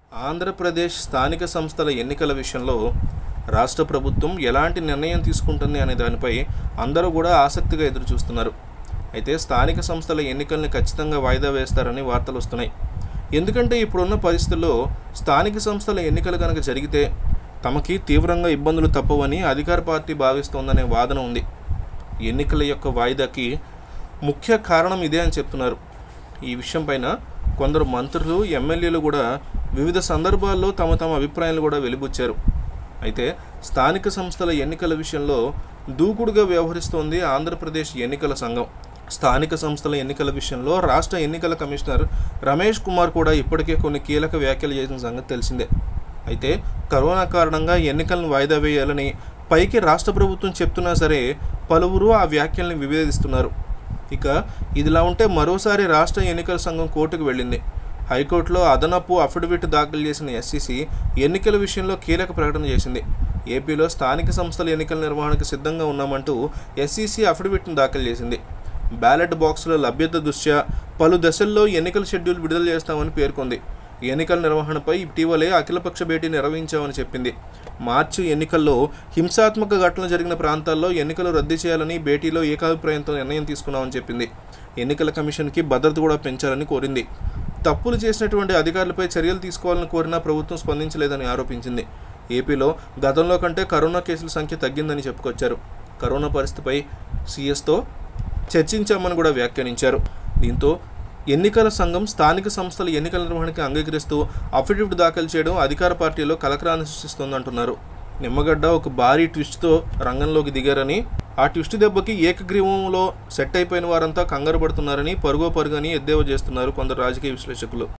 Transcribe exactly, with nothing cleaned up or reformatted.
ఆంధ్రప్రదేశ్ స్థానిక సంస్థల ఎన్నికల విషయంలో రాష్ట్ర ప్రభుత్వం ఎలాంటి నిర్ణయం తీసుకుంటుంది అనే దానిపై అందరూ కూడా ఆసక్తిగా ఎదురు చూస్తున్నారు. అయితే స్థానిక సంస్థల ఎన్నికల్ని ఖచ్చితంగా వాయిదా వేస్తారని వార్తలు వస్తున్నాయి. ఎందుకంటే ఇప్పుడున్న పరిస్థితుల్లో స్థానిక సంస్థల ఎన్నికలు కనుక జరిగితే తమకి తీవ్రంగా ఇబ్బందులు తప్పవని అధికార పార్టీ భావిస్తోందనే వాదన ఉంది. ఎన్నికల యొక్క వాయిదాకి ముఖ్య కారణం ఇదే అని చెప్తున్నారు. ఈ విషయం పైన కొందరు మంత్రులు, ఎమ్మెల్యేలు కూడా వివిధ సందర్భాల్లో తమ తమ అభిప్రాయాలు కూడా వెలిబుచ్చారు. అయితే స్థానిక సంస్థల ఎన్నికల విషయంలో దూకుడుగా వ్యవహరిస్తోంది ఆంధ్రప్రదేశ్ ఎన్నికల సంఘం. స్థానిక సంస్థల ఎన్నికల విషయంలో రాష్ట్ర ఎన్నికల కమిషనర్ రమేష్ కుమార్ కూడా ఇప్పటికే కొన్ని కీలక వ్యాఖ్యలు చేసిన సంగతి తెలిసిందే. అయితే కరోనా కారణంగా ఎన్నికలను వాయిదా వేయాలని పైకి రాష్ట్ర ప్రభుత్వం చెప్తున్నా సరే పలువురు ఆ వ్యాఖ్యల్ని విభేదిస్తున్నారు. ఇక ఇదిలా ఉంటే మరోసారి రాష్ట్ర ఎన్నికల సంఘం కోర్టుకు వెళ్ళింది. హైకోర్టులో అదనపు అఫిడవిట్ దాఖలు చేసిన ఎస్సీసీ ఎన్నికల విషయంలో కీలక ప్రకటన చేసింది. ఏపీలో స్థానిక సంస్థల ఎన్నికల నిర్వహణకు సిద్ధంగా ఉన్నామంటూ ఎస్సీసీ అఫిడవిట్ను దాఖలు చేసింది. బ్యాలెట్ బాక్సుల లభ్యత దృష్ట్యా పలు దశల్లో ఎన్నికల షెడ్యూల్ విడుదల చేస్తామని పేర్కొంది. ఎన్నికల నిర్వహణపై ఇటీవలే అఖిలపక్ష భేటీ నిర్వహించామని చెప్పింది. మార్చి ఎన్నికల్లో హింసాత్మక ఘటనలు జరిగిన ప్రాంతాల్లో ఎన్నికలు రద్దు చేయాలని భేటీలో ఏకాభిప్రాయంతో నిర్ణయం తీసుకున్నామని చెప్పింది. ఎన్నికల కమిషన్కి భద్రత కూడా పెంచాలని కోరింది. తప్పులు చేసినటువంటి అధికారులపై చర్యలు తీసుకోవాలని కోరినా ప్రభుత్వం స్పందించలేదని ఆరోపించింది. ఏపీలో గతంలో కంటే కరోనా కేసుల సంఖ్య తగ్గిందని చెప్పుకొచ్చారు. కరోనా పరిస్థితిపై సీఎస్తో చర్చించామని కూడా వ్యాఖ్యానించారు. దీంతో ఎన్నికల సంఘం స్థానిక సంస్థల ఎన్నికల నిర్వహణకి అంగీకరిస్తూ అఫిడవిట్ దాఖలు చేయడం అధికార పార్టీలో కలకరాన్ని సృష్టిస్తోందంటున్నారు. నిమ్మగడ్డ ఒక భారీ ట్విస్ట్తో రంగంలోకి దిగారని, ఆ ట్విస్ట్ దెబ్బకి ఏకగ్రీవంలో సెట్ అయిపోయిన వారంతా కంగారు పడుతున్నారని, పరుగో పరుగని ఎద్దేవా చేస్తున్నారు కొందరు రాజకీయ విశ్లేషకులు.